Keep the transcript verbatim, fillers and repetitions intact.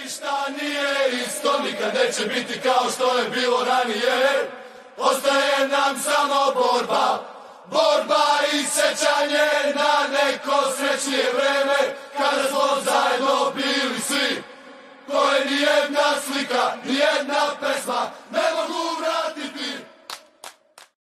Ništa nije isto, nikad neće biti kao što je bilo ranije. Ostaje nam samo borba, borba i sećanje na neko srećnije vreme, kada smo zajedno bili svi. To je nijedna slika, nijedna pesma, ne